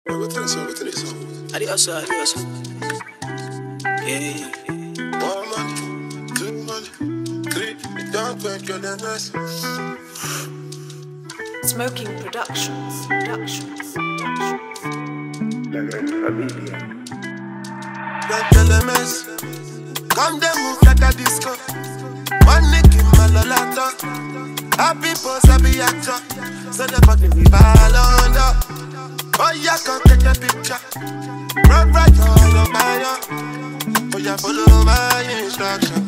Adios, adios. Yeah. 1 month, 2 months, 3. Don't make your mess. Smoking Productions. Make your mess. Come then move like a disco. One nick in my lolata. Happy pose, happy actor. So the fucking me ball under. Oh yeah, come take a picture. Run right on your fire. Oh yeah, follow my instruction.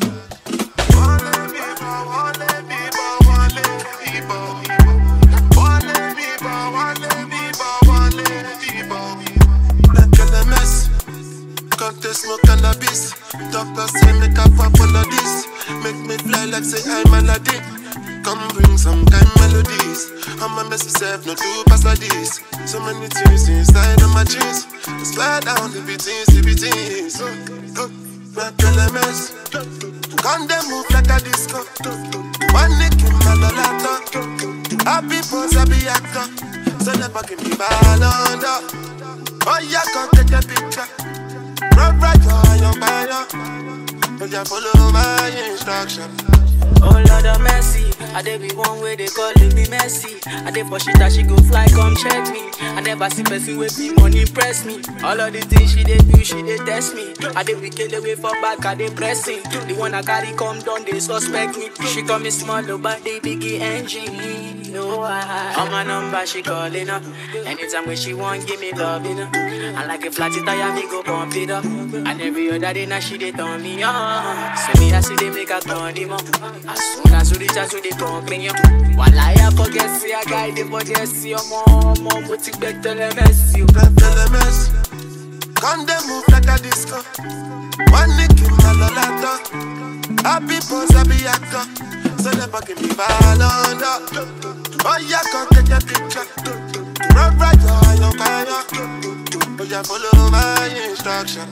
They smoke cannabis. Doctor say make a fuck all of this. Make me fly like say I'm Aladdin. Come bring some kind melodies. I'ma mess myself, no do pass like this. So many things inside of my jeans. Slide down the BTs. So go, make your mess. Come they move like a disco. One nick in my lolata. Happy pose, happy actor. So never give me ball under. Oh yeah, come take a picture. Run right on your fire. But you follow my instruction. Oh Lord of mercy, I dey be one way they calling me Messi. I dey for shit that she go fly, come check me. I never see person with me money press me. All of the things she dey do, she dey test me. I dey wicked away for back, I dey pressing. The one I carry come down, they suspect me. She call me small, but they biggie engine. No, on my number she calling up. Anytime when she want, give me love, you know. I like a flat tire, me go pump it up. And every other day now she dey turn me on. So me I see they make her turn him up. As soon as you reach out to the company, while I forget, see a guy, the budget, see your mom, but you better let me see you. Come they move like a disco. One nick in my lolata. Happy pose, happy actor. So never give me ball under. Oh yeah, come take a picture. Run right on your fire. Oh yeah, follow my instruction.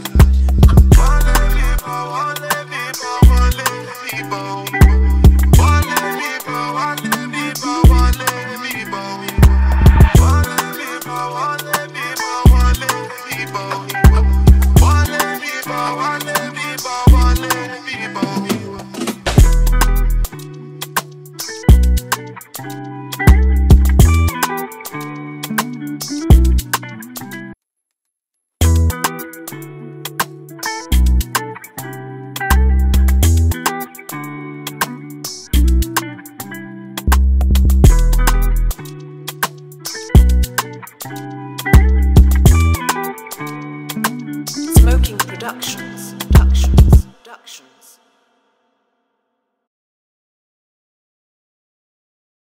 Smoking Productions.